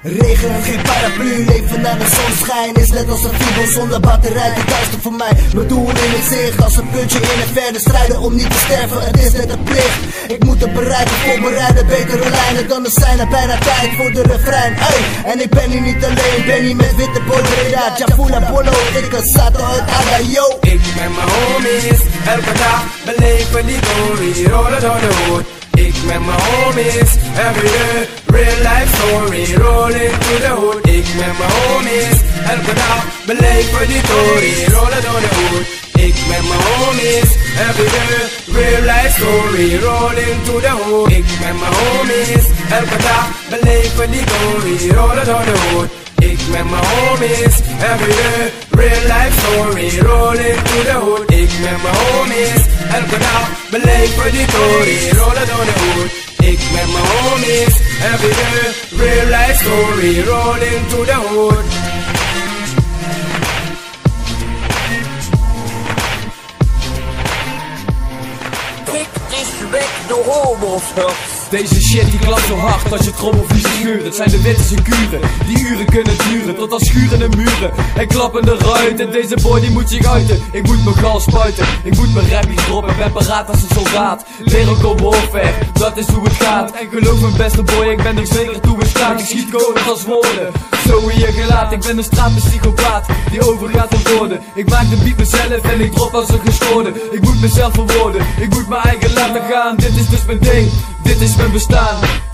Regen en geen paraplu, leven naar de zonschijn is net als een fibo zonder batterij. Te duister voor mij, mijn doel in het zicht. Als een puntje in het verre, strijden om niet te sterven, het is net een plicht. Ik moet het bereiken, voorbereiden, betere lijnen. Dan is zijn er bijna tijd voor de refrein. Ey, en ik ben hier niet alleen, ben hier met witte Bodreda, Jafula Polo, ik een Sato uit Aga, yo. Ik met mijn homies, elke dag beleven die glory, rollen door de hoed. Ik met mijn homies, every day, real life story, rolling to the hood. Ik met mijn homies, elke dag beleven die glory, rollen door de hoed. Ik met mijn homies, every day, real life story, rolling to the hood. Ik met mijn homies, elke dag beleven die glory, rollen door de hoed. Ik met mijn homies, every day, real life story, rolling to the hood. Ik met mijn homies, elke dag beleven die glory, rollen door de hoed. Ik met mijn homies, every day, real life story, rolling to the hood. Dit is weg de homo's. Deze shit die klapt zo hard als je trommelvliezen schuren. Het zijn de witte securen, die uren kunnen duren. Tot als schuren de muren en klappende ruiten. Deze boy die moet zich uiten, ik moet mijn gal spuiten. Ik moet mijn rappies droppen, ben paraat als een soldaat. Lyrical warfare, dat is hoe het gaat. En geloof me beste boy, ik ben er zeker toe in staat. Ik schiet koning als woorden, zo in je gelaat. Ik ben een straatpsychopaat, die overgaat in woorden. Ik maak de beat mezelf en ik drop als een gestoorde. Ik moet mezelf verwoorden, ik moet mijn eigen laten gaan. Dit is dus mijn ding, dit is mijn bestaan.